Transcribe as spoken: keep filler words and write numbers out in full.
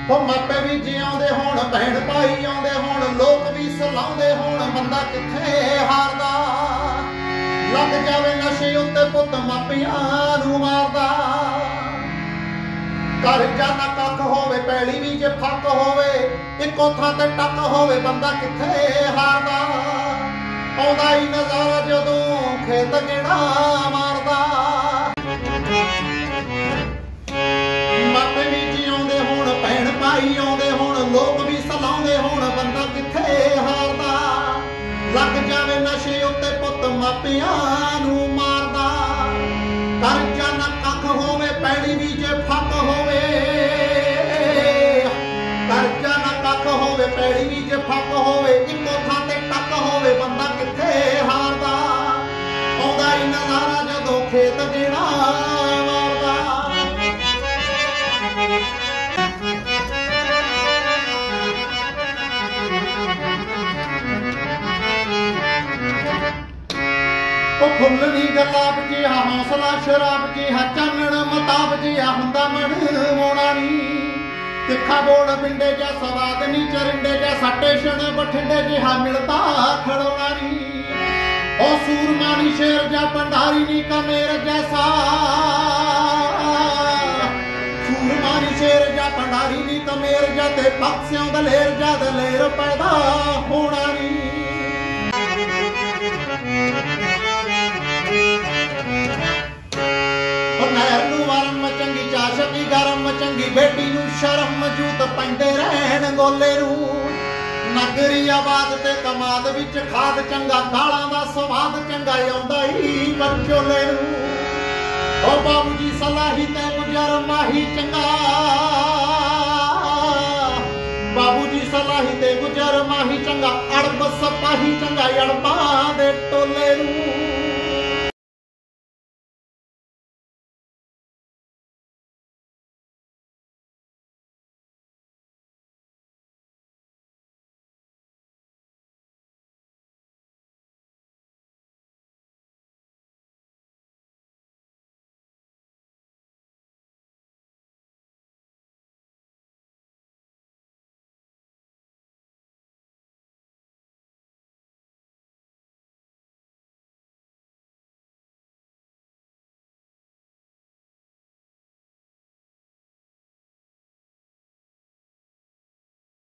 ਉਹ ਮਾਪੇ ਵੀ ਜਿਉਂਦੇ ਹੋਣ, ਭੈਣ ਭਾਈ ਆਉਂਦੇ ਹੋਣ, ਲੋਕ ਵੀ ਸਲਾਉਂਦੇ ਹੋਣ, ਬੰਦਾ ਕਿੱਥੇ ਹਾਰਦਾ। ਲੱਗ ਜਾਵੇ ਨਸ਼ੇ ਉੱਤੇ ਪੁੱਤ ਮਾਪਿਆਂ ਨੂੰ ਮਾਰਦਾ। ਘਰ ਜਾਣਾ ਕੱਖ ਹੋਵੇ, ਪੈਲੀ ਵੀ ਜੇ ਫੱਕ ਹੋਵੇ, ਇੱਕੋ ਥਾਂ ਤੇ ਟੱਕ ਹੋਵੇ, ਬੰਦਾ ਕਿੱਥੇ ਹਾਰਦਾ। ਆਉਂਦਾ ਹੀ ਨਜ਼ਾਰਾ ਜਦੋਂ ਖੇਤ ਗੇੜਾ ਮਾਰਦਾ। ਮਾਪੇ ਵੀ ਜਿਉਂਦੇ ਹੋਣ, ਭੈਣ ਭਾਈ ਆਉਂਦੇ ਹੋਣ, ਲੋਕ ਵੀ ਸਲਾਉਂਦੇ ਹੋਣ, ਬੰਦਾ ਕਿੱਥੇ ਹਾਰਦਾ। ਲੱਗ ਜਾਵੇ ਨਸ਼ੇ ਉੱਤੇ ਪੁੱਤ ਮਾਪਿਆਂ ਨੂੰ ਮਾਰਦਾ। ਕਰਜ਼ਾ ਨਾ ਕੱਖ ਹੋਵੇ, ਪੈਲੀ ਵੀ ਜੇ ਫੱਕ ਹੋਵੇ, ਕਰਜ਼ਾ ਨਾ ਕੱਖ ਹੋਵੇ, ਪੈਲੀ ਵੀ ਜੇ ਫੱਕ ਹੋਵੇ, ਇੱਕੋ ਥਾਂ ਤੇ ਟੱਕ ਹੋਵੇ, ਬੰਦਾ ਕਿੱਥੇ ਹਾਰਦਾ। ਆਉਂਦਾ ਹੀ ਨਜ਼ਾਰਾ ਜਦੋਂ ਖੇਤ ਗੇੜਾ ਮਾਰਦਾ। ਉਹ ਫੁੱਲ ਨੀ ਗੁਲਾਬ ਜਿਹਾ, ਹੌਸਲਾ ਸ਼ਰਾਬ ਜਿਹਾ, ਚਾਨਣ ਮਤਾਬ ਜਿਹਾ ਹੁੰਦਾ ਮਨ ਮੋਣਾ ਨੀ। ਤਿੱਖਾ ਗੋੜ ਪਿੰਡੇ ਜਿਹਾ, ਸਵਾਦ ਨੀ ਚਰਿੰਡੇ ਜਿਹਾ, ਸਟੇਸ਼ਨ ਬਠਿੰਡੇ ਜਿਹਾ ਮਿਲਦਾ ਖੜੋਣਾ ਨੀ। ਉਹ ਸੂਰਮਾ ਨੀ ਸ਼ੇਰ ਜਿਹਾ, ਭੰਡਾਰੀ ਨੀ ਕਮੇਰ ਜੈਸਾ। ਸੂਰਮਾ ਨੀ ਸ਼ੇਰ ਜਿਹਾ, ਭੰਡਾਰੀ ਨੀ ਕਮੇਰ ਜਿਹਾ, ਤੇ ਬਖਸ਼ਿਆਂ ਦਲੇਰ ਜਿਹਾ, ਦਲੇਰ ਪੈਦਾ ਹੋਣਾ ਨੀ। ਨਹਿਰ ਨੂੰ ਵਰਮ ਚੰਗੀ, ਚਾਸ਼ਕੀ ਗਰਮ ਚੰਗੀ, ਬੇਟੀ ਨੂੰ ਸ਼ਰਮ ਜੂਤ ਪੈਂਦੇ ਰਹਿਣ ਗੋਲੇ ਨੂੰ। ਨਗਰੀ ਆਬਾਦ ਤੇ ਕਮਾਦ ਵਿੱਚ ਖਾਦ ਚੰਗਾ, ਗਾਲਾਂ ਦਾ ਸਵਾਦ ਚੰਗਾ, ਆਉਂਦਾ ਹੀ ਵਿਚੋਲੇ ਨੂੰ। ਉਹ ਬਾਬੂ ਜੀ ਸਲਾਹੀ ਤੇ ਗੁਜ਼ਰ ਮਾਹੀ ਚੰਗਾ, ਬਾਬੂ ਜੀ ਸਲਾਹੀ ਤੇ ਗੁਜ਼ਰ ਮਾਹੀ ਚੰਗਾ, ਅੜਬ ਸਪਾਹੀ ਚੰਗਾ, ਅੜਬਾਂ ਦੇ ਟੋਲੇ ਨੂੰ।